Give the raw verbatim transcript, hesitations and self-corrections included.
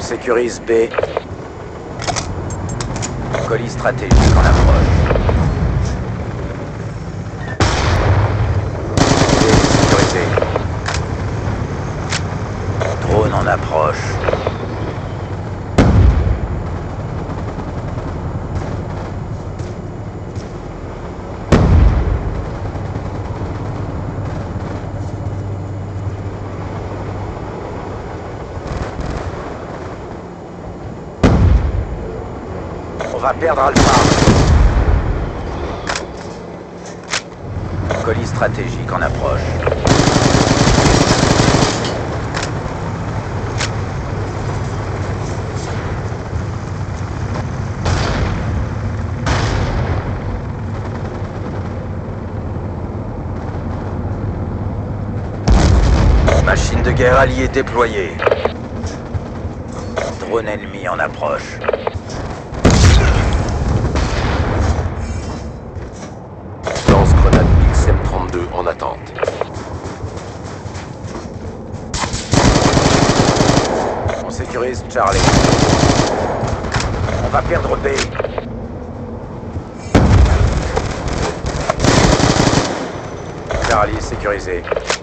sécurise B. Colis stratégique en approche. B sécurisé. Drone en approche. On va perdre Alpha. Colis stratégique en approche. Machine de guerre alliée déployée. Drone ennemi en approche. Lance-grenade X M trente-deux en attente. On sécurise Charlie. On va perdre B. Charlie sécurisé.